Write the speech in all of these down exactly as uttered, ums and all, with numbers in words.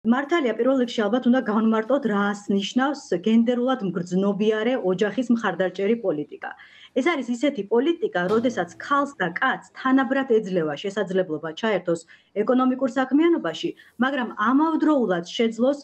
მართალია პირველ რიგში ალბათ უნდა გავმარტოთ რას ნიშნავს გენდერულად მგრძნობიარე ოჯახის მხარდაჭერი პოლიტიკა. ეს არის ისეთი პოლიტიკა, როდესაც ქალს და კაცს თანაბრად ეძლევა შესაძლებლობა ჩაერთოს ეკონომიკურ საქმიანობაში, მაგრამ ამავდროულად შეძლოს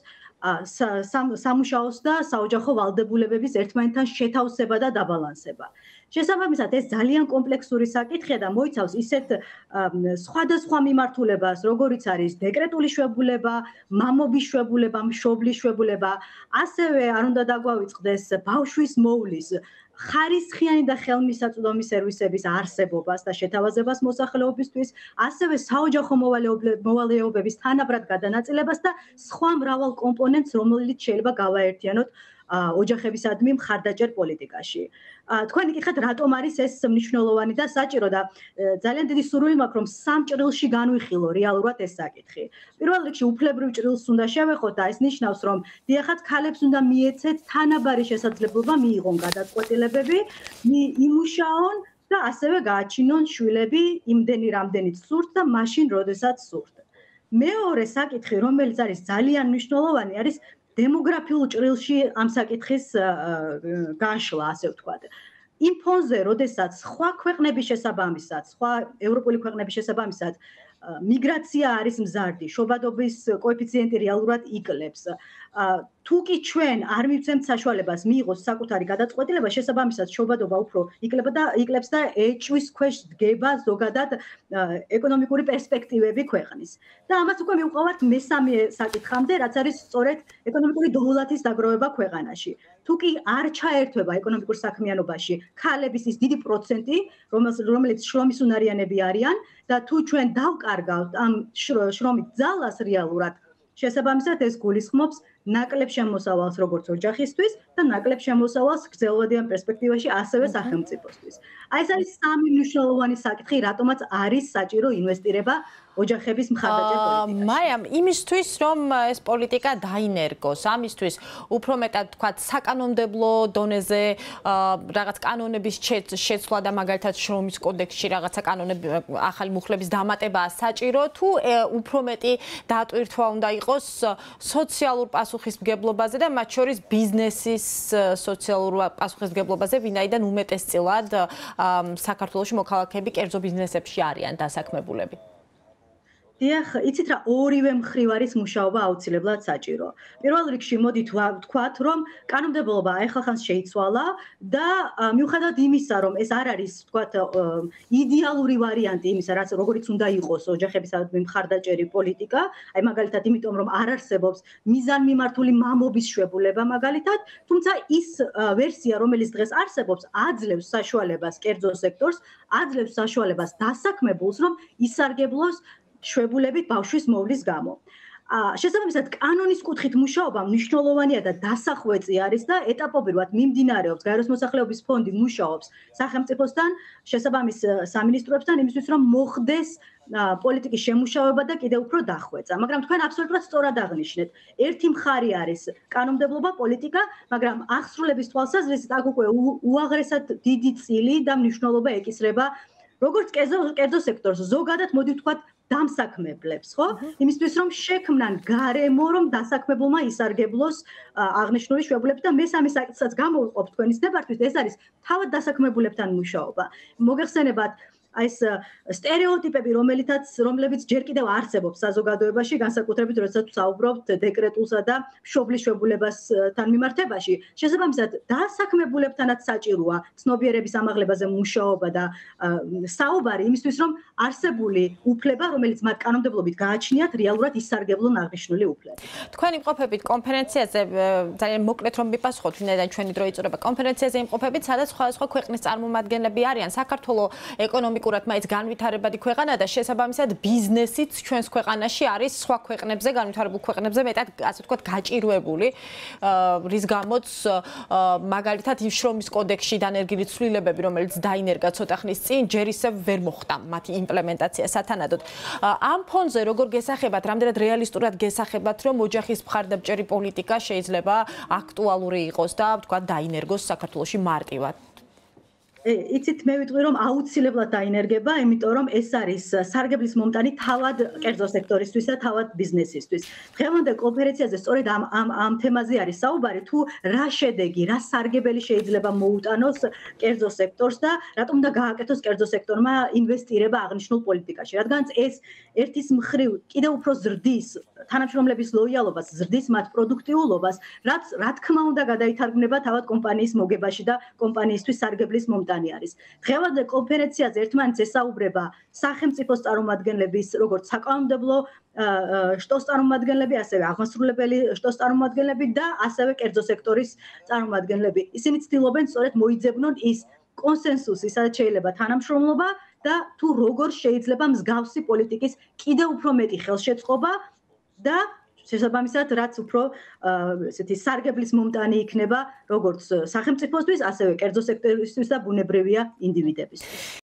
სამუშაოს და საოჯახო ვალდებულებების ერთმანეთთან შეთავსება და დაბალანსება. შესაბამისად, ეს ძალიან კომპლექსური საკითხია და მოიცავს ისეთ სხვადასხვა მიმართულებას, როგორიც არის დეკრეტული შვებულება, მამობის შვებულება, მშობლის შვებულება, ასევე არ უნდა დაგვავიწყდეს ბავშვის მოვლის ხარისხიანი და ხელმისაწვდომი სერვისების არსებობას და შეთავაზებას მოსახლეობისთვის, ასევე საოჯახო მოვალეობების თანაბრად გადანაწილებას და სხვა მრავალ კომპონენტს, რომელიც შეიძლება გავაერთიანოთ ოჯახებისადმი მხარდაჭერ პოლიტიკაში. თქვენი კითხეთ, რატომ არის ეს მნიშვნელოვანი და საჭირო და ძალიან დიდი სურვილი მაქვს, რომ სამ ჭრილში განვიხილო რეალურად ეს საკითხი. პირველ რიგში უფლებრივ ჭრილს უნდა შევეხოთ და ეს ნიშნავს, რომ დიახაც ქალებს უნდა მიეცეთ თანაბარი შესაძლებლობა მიიღონ გადაწყვეტილებები, იმუშაონ და ასევე გააჩინონ შვილები იმდენი რამდენიც სურთ და მაშინ, როდესაც სურთ. მეორე საკითხი, რომელიც არის ძალიან მნიშვნელოვანი, არის დემოგრაფიულ ჭრილში ამ საკითხის გაშლა, ასე ვთქვათ. იმ ფონზე, როდესაც სხვა ქვეყნების შესაბამისად, სხვა ევროპული ქვეყნების შესაბამისად, მიგრაცია არის მზარდი, შობადობის კოეფიციენტი რეალურად იკლებს. თუ კი ჩვენ არ მივცემთ საშუალებას მიიღოს საკუთარი გადაწყვეტილება, შესაბამისად შობადობა უფრო იკლება და იკლებს და ეჭვის ქვეშ დგება ზოგადად ეკონომიკური პერსპექტივები ქვეყნის. და ამას უკვე მივყავართ მესამე საკითხამდე, რაც არის სწორედ ეკონომიკური დოულათის დაგროვება ქვეყანაში. თუ კი არ ჩაერთვება ეკონომიკურ საქმიანობაში ქალების ის დიდი პროცენტი, რომელიც შრომის უნარიანები არიან და თუ ჩვენ დავკარგავთ ამ შრომით ძალას რეალურად, შესაბამისად ეს გულისხმობს ნაკლებ შემოსავალს როგორც ოჯახისთვის და ნაკლებ შემოსავალს გრძელვადიან პერსპექტივაში ასევე სახელმწიფოსთვის. აი ეს არის სამი მნიშვნელოვანი საკითხი, რატომაც არის საჭირო ინვესტირება ოჯახების მხარდაჭერ პოლიტიკაში. მაიამ, იმისთვის რომ ეს პოლიტიკა დაინერგოს, ამისთვის უფრო მეტად თქვათ საკანონმდებლო დონეზე რაღაც კანონების შეცვლა და მაგალითად შრომის კოდექსში რაღაცა კანონები ახალი მუხლების დამატებაა საჭირო, თუ უფრო მეტი დატვირთვა უნდა იყოს სოციალურ პასუხისმგებლობაზე და მათ შორის ბიზნესის სოციალურ პასუხისმგებლობაზე, ვინაიდან უმეტესწილად საქართველოში მოქალაქეები კერძო ბიზნესებში არიან დასაქმებულები. დიახ, იცით რა, ორივე მხრივ არის მუშაობა აუცილებლად საჭირო. პირველ რიგში მოდით ვთქვათ, რომ კანონმდებლობა ახალხანს შეიცვალა და მიუხედავად იმისა, რომ ეს არ არის, ვთქვათ, იდეალური ვარიანტი იმისა, რაც როგორიც უნდა იყოს ოჯახებისადმი მხარდაჭერი პოლიტიკა, აი მაგალითად, იმიტომ რომ არ არსებობს მიზანმიმართული მამობის შვებულება მაგალითად, თუმცა ის ვერსია, რომელიც დღეს არსებობს, აძლევს საშუალებას კერძო სექტორს, აძლევს საშუალებას დასაქმებულს, რომ ისარგებლოს შვებულებით ბავშვის მოვლის გამო. შესაბამისად, კანონის კუთხით მუშაობა მნიშვნელოვანია და დასახვეწი არის და ეტაპობრივად მიმდინარეობს. გაეროს მოსახლეობის ფონდი მუშაობს სახელმწიფოსთან, შესაბამის სამინისტროებთან იმისთვის, რომ მოხდეს პოლიტიკის შემუშავება და კიდევ უფრო დახვეწა. მაგრამ თქვენ აბსოლუტურად სწორად აღნიშნეთ. ერთი მხარე არის კანონმდებლობა, პოლიტიკა, მაგრამ აღსრულების თვალსაზრისით აქ უკვე უაღრესად დიდი წილი და მნიშვნელობა ეკისრება როგორც კერძო სექტორს, ზოგადად მოდი ვთქვათ დამსაქმებლებს, ხო? იმისთვის რომ შექმნან გარემო, რომ დასაქმებულმა ისარგებლოს აღნიშნული შვებულებით და მესამე საკითხსაც გამოვიყოფ თქვენის ნებართვით, ეს არის თავად დასაქმებულებთან მუშაობა. მოგეხსენებათ აი ეს სტერეოტიპები, რომელიცაც რომლებიც ჯერ კიდევ არსებობს საზოგადოებაში, განსაკუთრებით როდესაც საუბრობთ დეკრეტულსა და მშობლის შვებულებასთან მიმართებაში. შესაბამისად, დასაქმებულებთანაც საჭიროა ცნობიერების ამაღლებაზე მუშაობა და საუბარი იმისთვის, რომ არსებული უფლება, რომელიც მათ კანონმდებლობით გააჩნიათ, რეალურად ისარგებლონ აღნიშნული უფლება. თქვენ იმყოფებით კონფერენციაზე, ძალიან მოკლედ რომ მიპასუხოთ, ვინაიდან ჩვენი დრო იწურება. კონფერენციაზე იმყოფებით, სადაც სხვადასხვა ქვეყნის წარმომადგენლები არიან. საქართველოს ეკონომიკა ურად მაინც განვითარებადი ქვეყანა და შესაბამისად ბიზნესიც ჩვენს ქვეყანაში არის სხვა ქვეყნებზე, განვითარებულ ქვეყნებზე მეტად, ასე ვთქვათ, გაჭირვებული, რის გამოც მაგალითად იმ შრომის კოდექსში დანერგილი ცვლილებები, რომელიც დაინერგა ცოტა ხნის წინ, ჯერ ისევ ვერ მოხდა მათი იმპლემენტაცია სათანადოდ. ამ ფონზე როგორ გესახებათ, რამდენად რეალისტურად გესახებათ, რომ ოჯახის მხარდამჭერი პოლიტიკა შეიძლება აქტუალური იყოს და ვთქვათ, დაინერგოს საქართველოში მარტივად? იცით მე ვიტყვი რომ აუცილებლად დაინერგება, იმიტომ რომ ეს არის სარგებლის მომტანი თავად კერძო სექტორისთვის და თავად ბიზნესისთვის. დღევანდელ კონფერენციაზე სწორედ ამ ამ ამ თემაზე არის საუბარი, თუ რა შედეგი, რა სარგებელი შეიძლება მოუტანოს კერძო სექტორს და რატომ უნდა გააკეთოს კერძო სექტორმა ინვესტირება აღნიშნულ პოლიტიკაში. რადგანაც ეს ერთის მხრივ კიდევ უფრო ზრდის თანამშრომლების ლოიალობას, ზრდის მათ პროდუქტიულობას, რაც რა თქმა უნდა გადაითარგმნება თავად კომპანიის მოგებაში და კომპანიისთვის სარგებლის მომტანი არის. დღევანდელ კონფერენციაზე ერთმანეთს ესაუბრება სახელმწიფოს წარმომადგენლების, როგორც საკანონმდებლო შტოს წარმომადგენლები, ასევე აღმასრულებელი შტოს წარმომადგენლები და ასევე კერძო სექტორის წარმომადგენლები. ისინი ცდილობენ სწორედ მოიძებნონ ის კონსენსუსი, სადაც შეიძლება თანამშრომლობა და თუ როგორ შეიძლება მსგავსი პოლიტიკის კიდევ უფრო მეტი ხელშეწყობა და შესაბამისად რაც უფრო ესეთი სარგებლის მომტანი იქნება როგორც სახელმწიფოსთვის, ასევე კერძო სექტორისთვის და ბუნებრივია ინდივიდებისთვის.